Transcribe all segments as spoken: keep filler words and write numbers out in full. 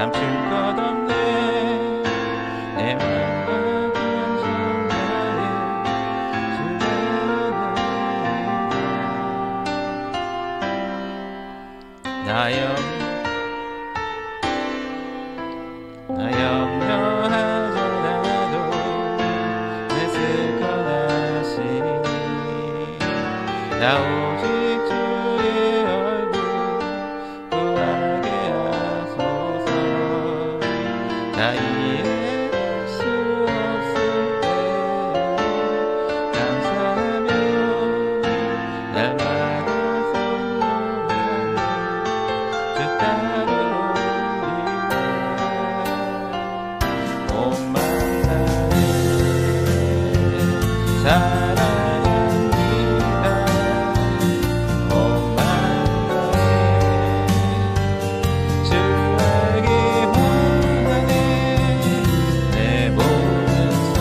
감출 것 없네. 내 맘과 정성 나의 주변에 나여 나 염려하잖아도 애쓸 것 아시니 나 오직 주의 얼굴 구하게 하소서. 나 이해할 수 없을 때 감사하며 날마다 선물하며 주 따르오리라. 온만 나의 사랑합니다. 온만 나의 주 알기 원하네. 내 모든 삶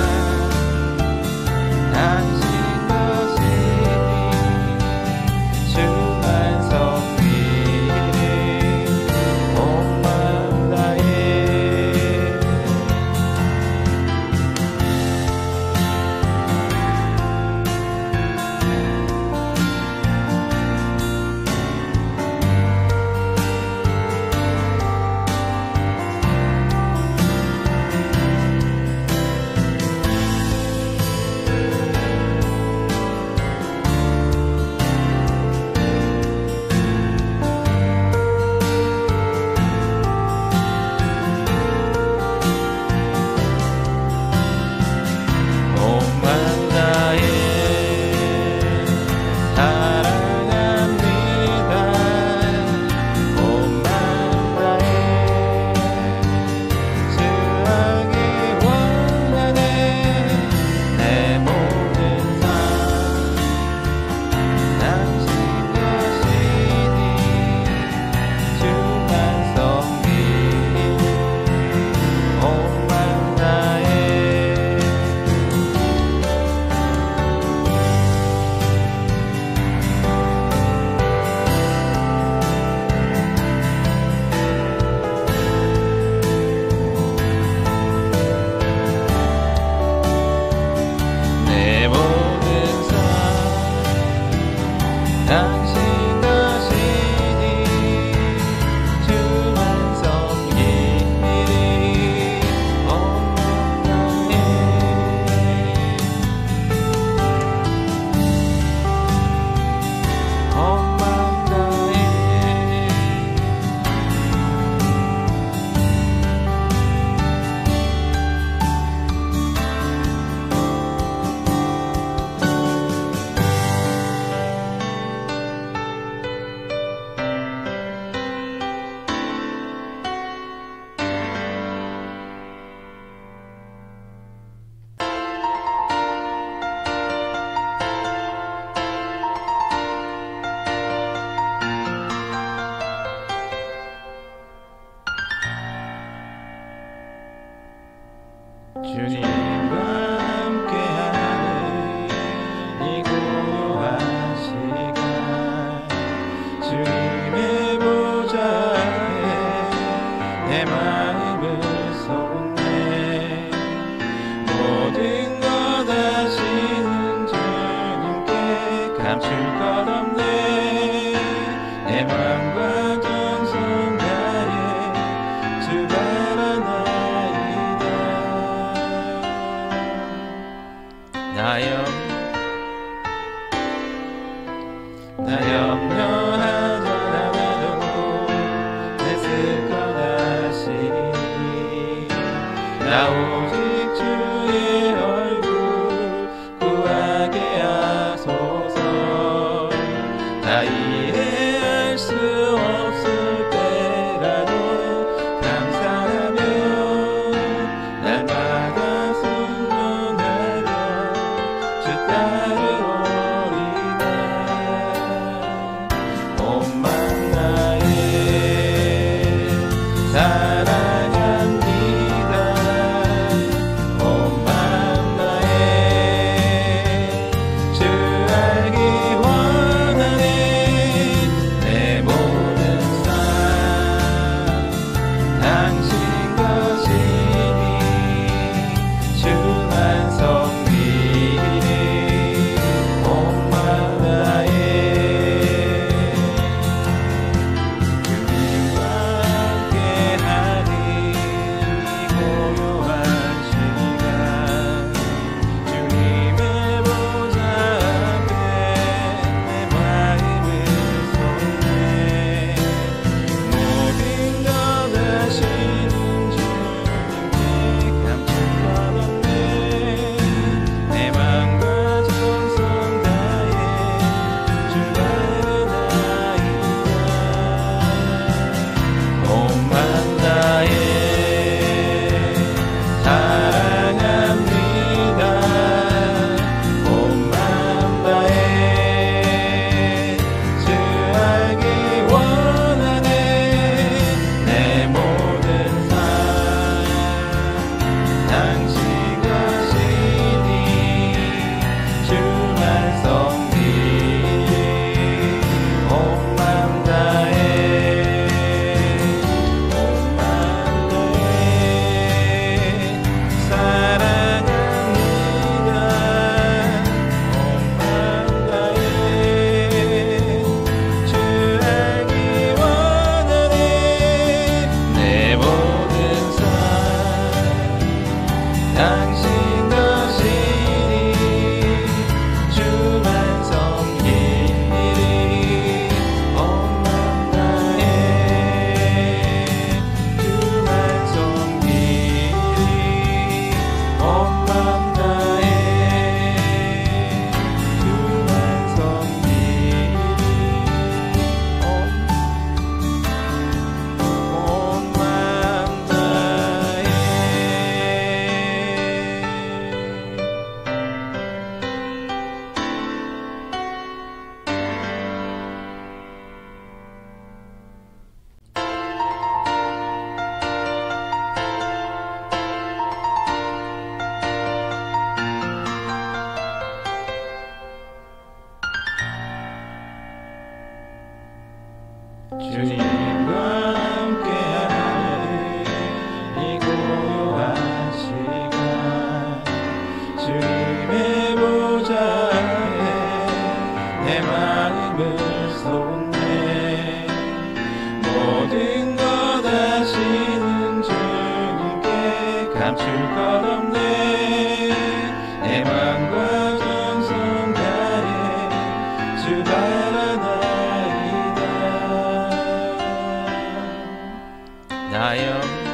당신 것이니 주만 섬기리. 온만 나의 온만 나의 사랑합니다. 온만 나의 주 알기 원하네. 내 모든 삶 당신 것이니 주만 섬기리. 온만 나의 내 모든 삶 당신 것이니 주만 섬기리. 온만 나의 온만 나의 주님과 함께하는 이 고요한 시간 주님의 보좌 앞에 내 마음을 쏟네. 모든 것 아시는 주님께 감출 것 없네. 내 맘과 정성 다해 주 바라나이다. 나여 나 염려하잖아도 애쓸 것 아시니 나 오직 주의 얼굴 구하게 하소서. 다 이해할 수 없을 때라도 감사하며 날마다 순종하며 주 따르오리라. 온만 나의 사랑합니다. 온만 나의 주 알기 원하네. 내 몸 주님과 함께하는 이 고요한 시간 주님의 보좌 앞에 내 마음을 쏟네 모든 것 아시는 주님께 감출 것 없네 내 맘과 정성 다해 주 바라나이다 나염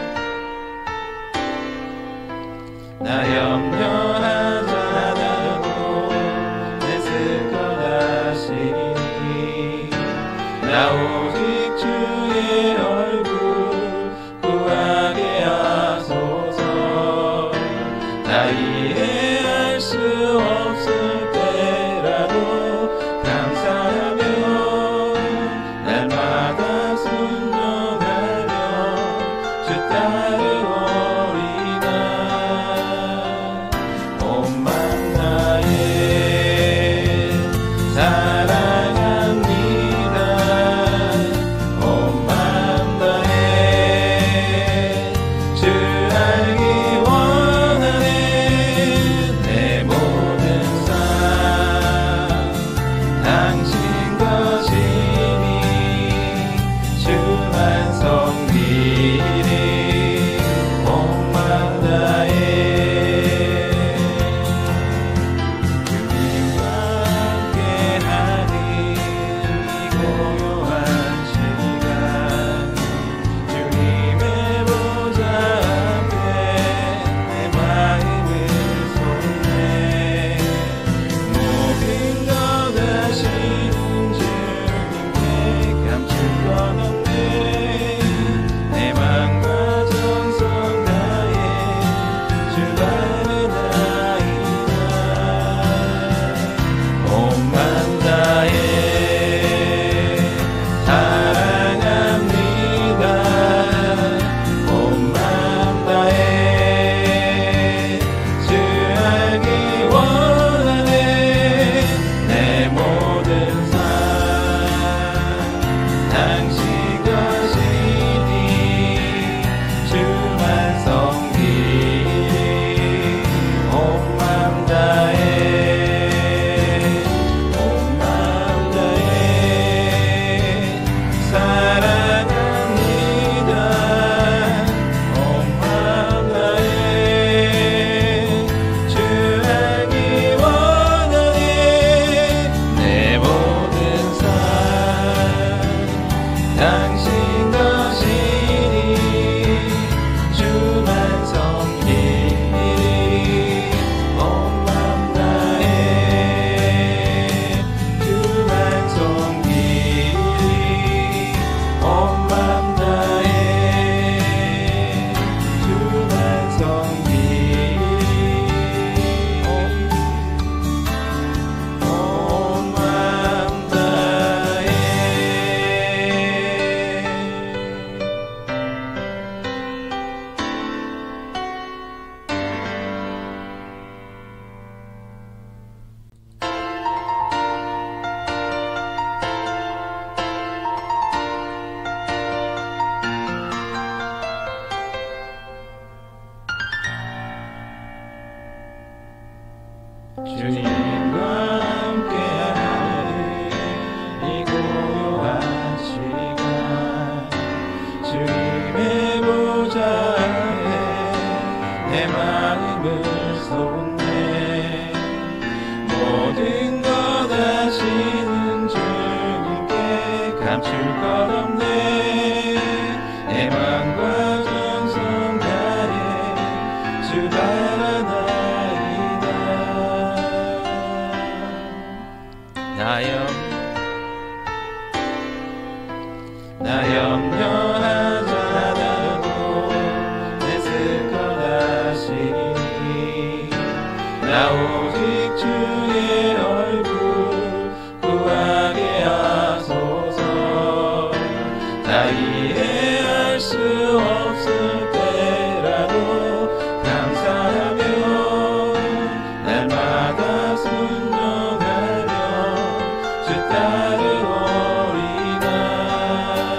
나 염려하지 않아도 애쓸 것 아시니 나 오직 주의 얼굴 구하게 하소서 다 이해할 수 없을 때라도 감사하며 날마다 순종하며 주 따르오리다 온 맘 다해 사랑합니다 온 맘 다해 주 알기 원하네 내 모든 삶 당신 것이니 주만 섬기리 온 맘 다해 주님과 함께하는 이 고요한 시간 주님의 보좌 앞에 내 마음을 쏟네 모든 것 아시는 주님께 감출 것 없네 내 맘과 정성 다해 주 바르나이다 온 맘 다해 사랑합니다 온 맘 다해 주 알기 원하네 내 모든 삶 당신 것이니 주만 섬기리 온 맘 다해 온 맘 다해 사랑합니다 온 맘 다해 주 알기 원하네 내 모든 삶 당신 것이니 주만 섬기리 온 맘 다해 주만 섬기리 온 맘 다해 주만 섬기리 온 맘 다해 주님과 함께하는 이 고요한 시간 주님의 보좌 앞에 내 마음을 쏟네 모든 것 아시는 주님께 감출 것 없네 내 맘과 정성 다해 주 바라나이다 나염 나 염려하지 않아도 애쓸 것 아시니 나 오직 주의 얼굴 구하게 하소서 다 이해할 수 없을 때라도 감사하며 날마다 순종하며 주 따르오리다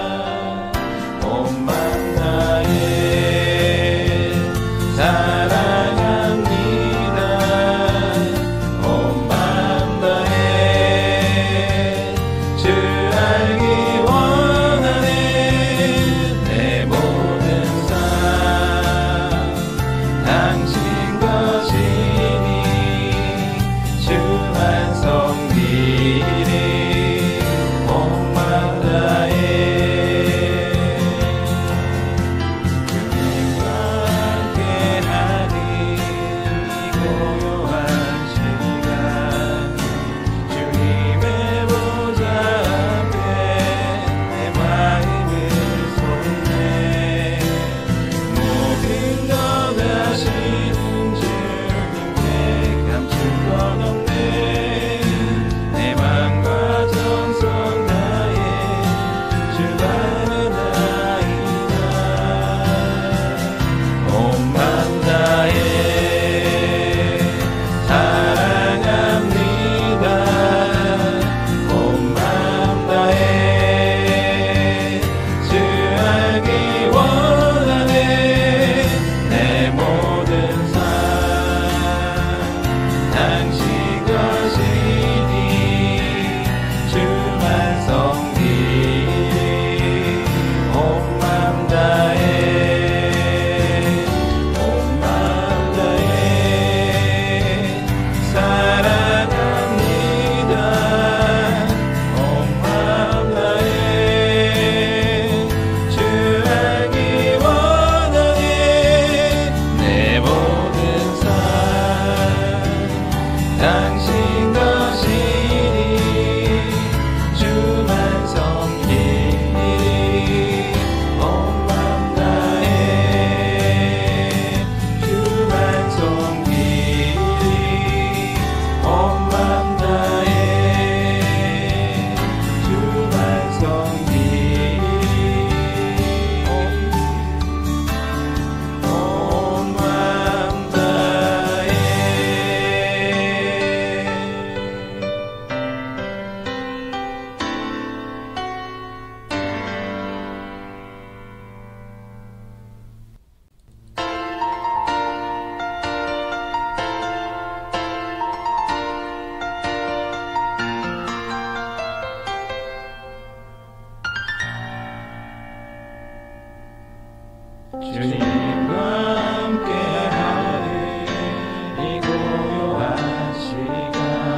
주님과 함께하는 이 고요한 시간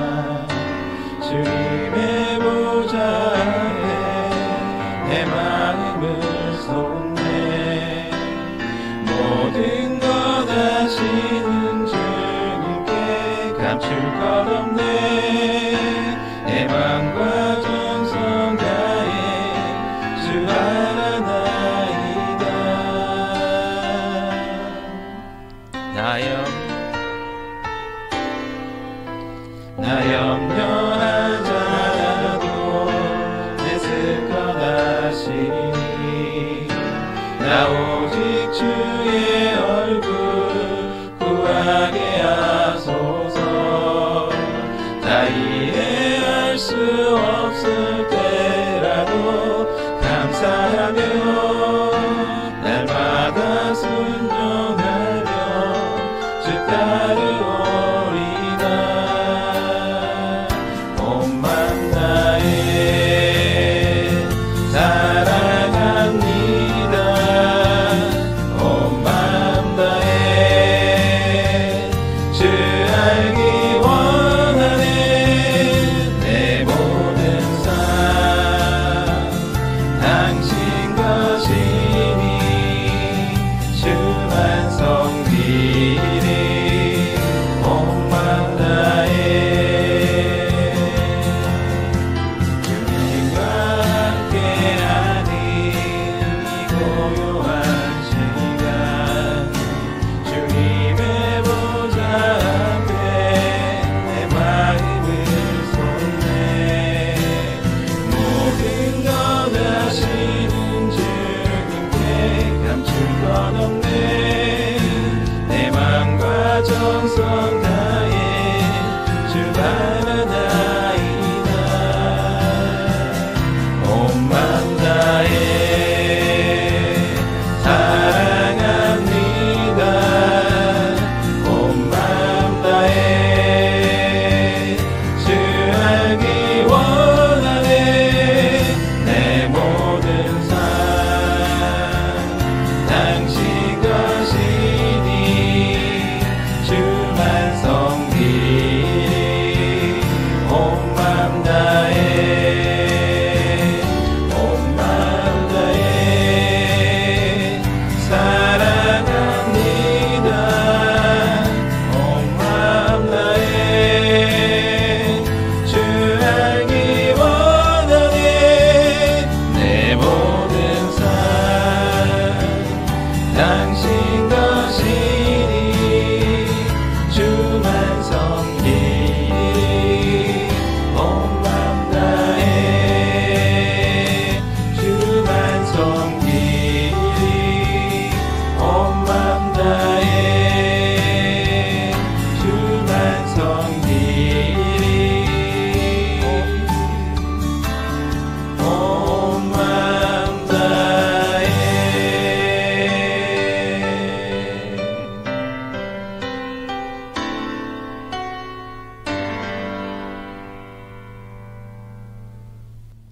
주님의 보좌에 내 마음을 쏟네 모든 것 아시는 주님께 감출 것 없네 내 맘과 정성 다해 주 알아나이다 나염 나 염려하지 않아도 애쓸 것 아시니 나 오직 주의 얼굴 구하게 하소서 다 이해할 수 없을 때라도 감사하며